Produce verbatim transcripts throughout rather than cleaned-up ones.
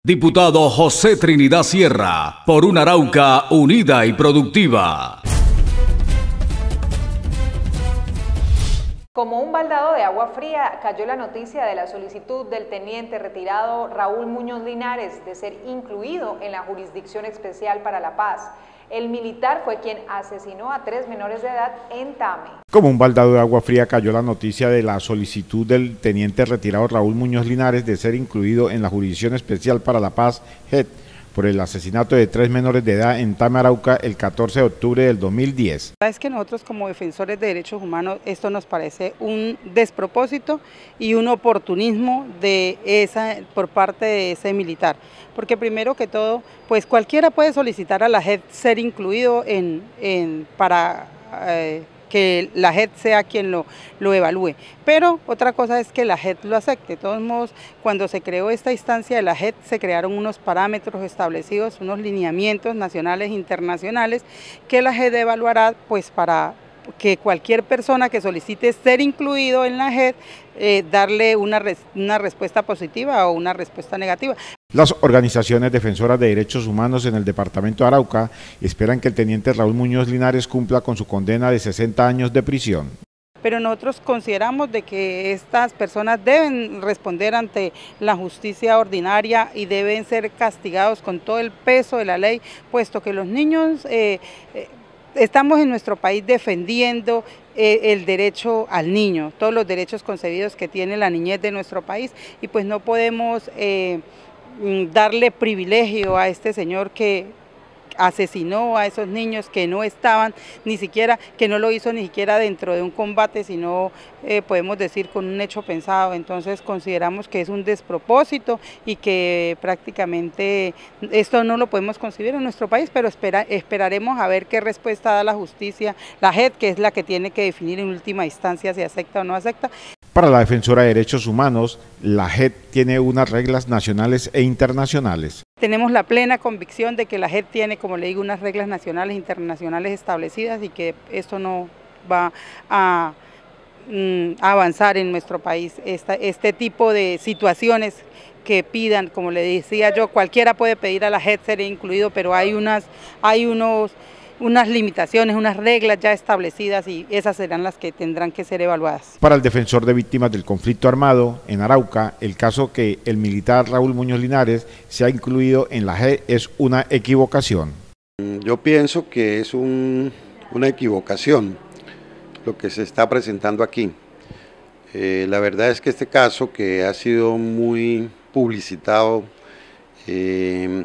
Diputado José Trinidad Sierra, por una Arauca unida y productiva. Como un baldado de agua fría, cayó la noticia de la solicitud del teniente retirado Raúl Muñoz Linares de ser incluido en la Jurisdicción Especial para la Paz. El militar fue quien asesinó a tres menores de edad en Tame. Como un baldado de agua fría cayó la noticia de la solicitud del teniente retirado Raúl Muñoz Linares de ser incluido en la Jurisdicción Especial para la Paz, J E P, por el asesinato de tres menores de edad en Tame, Arauca, el catorce de octubre del dos mil diez. Es que nosotros como defensores de derechos humanos esto nos parece un despropósito y un oportunismo de esa, por parte de ese militar, porque primero que todo, pues cualquiera puede solicitar a la J E P ser incluido en, en para eh, que la J E P sea quien lo, lo evalúe, pero otra cosa es que la J E P lo acepte. De todos modos, cuando se creó esta instancia de la J E P se crearon unos parámetros establecidos, unos lineamientos nacionales e internacionales que la J E P evaluará pues para que cualquier persona que solicite ser incluido en la J E P eh, darle una, res, una respuesta positiva o una respuesta negativa. Las organizaciones defensoras de derechos humanos en el departamento de Arauca esperan que el teniente Raúl Muñoz Linares cumpla con su condena de sesenta años de prisión. Pero nosotros consideramos de que estas personas deben responder ante la justicia ordinaria y deben ser castigados con todo el peso de la ley, puesto que los niños eh, eh, estamos en nuestro país defendiendo eh, el derecho al niño, todos los derechos concebidos que tiene la niñez de nuestro país, y pues no podemos eh, darle privilegio a este señor que asesinó a esos niños que no estaban ni siquiera, que no lo hizo ni siquiera dentro de un combate, sino eh, podemos decir con un hecho pensado. Entonces consideramos que es un despropósito y que prácticamente esto no lo podemos concebir en nuestro país, pero espera, esperaremos a ver qué respuesta da la justicia, la J E P, que es la que tiene que definir en última instancia si acepta o no acepta. Para la defensora de derechos humanos, la J E P tiene unas reglas nacionales e internacionales. Tenemos la plena convicción de que la J E P tiene, como le digo, unas reglas nacionales e internacionales establecidas y que esto no va a, mm, a avanzar en nuestro país. Esta, este tipo de situaciones que pidan, como le decía yo, cualquiera puede pedir a la J E P ser incluido, pero hay unas, hay unos... unas limitaciones, unas reglas ya establecidas y esas serán las que tendrán que ser evaluadas. Para el defensor de víctimas del conflicto armado en Arauca, el caso que el militar Raúl Muñoz Linares se ha incluido en la J E P es una equivocación. Yo pienso que es un, una equivocación lo que se está presentando aquí. Eh, la verdad es que este caso, que ha sido muy publicitado, eh,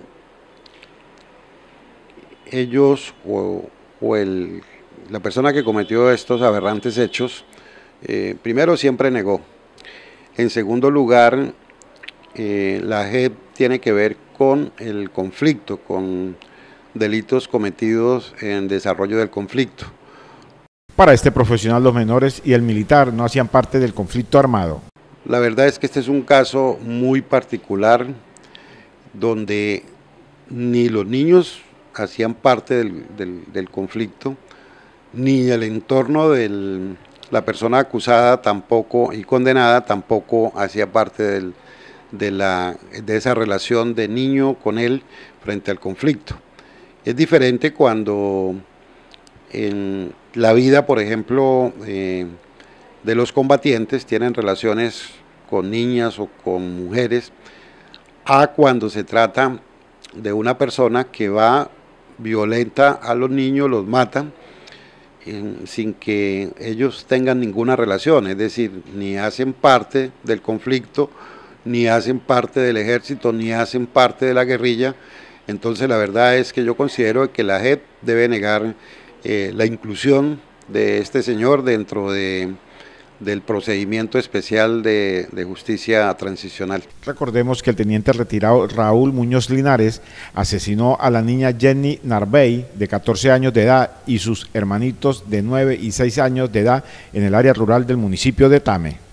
ellos o, o el, la persona que cometió estos aberrantes hechos, eh, primero siempre negó. En segundo lugar, eh, la J E P tiene que ver con el conflicto, con delitos cometidos en desarrollo del conflicto. Para este profesional, los menores y el militar no hacían parte del conflicto armado. La verdad es que este es un caso muy particular, donde ni los niños hacían parte del, del, del conflicto, ni el entorno de la persona acusada tampoco y condenada tampoco hacía parte del, de, la, de esa relación de niño con él frente al conflicto. Es diferente cuando en la vida, por ejemplo, eh, de los combatientes tienen relaciones con niñas o con mujeres, a cuando se trata de una persona que va violenta a los niños, los mata, eh, sin que ellos tengan ninguna relación, es decir, ni hacen parte del conflicto, ni hacen parte del ejército, ni hacen parte de la guerrilla. Entonces la verdad es que yo considero que la J E P debe negar eh, la inclusión de este señor dentro de del procedimiento especial de, de justicia transicional. Recordemos que el teniente retirado Raúl Muñoz Linares asesinó a la niña Jenny Narvey, de catorce años de edad, y sus hermanitos de nueve y seis años de edad en el área rural del municipio de Tame.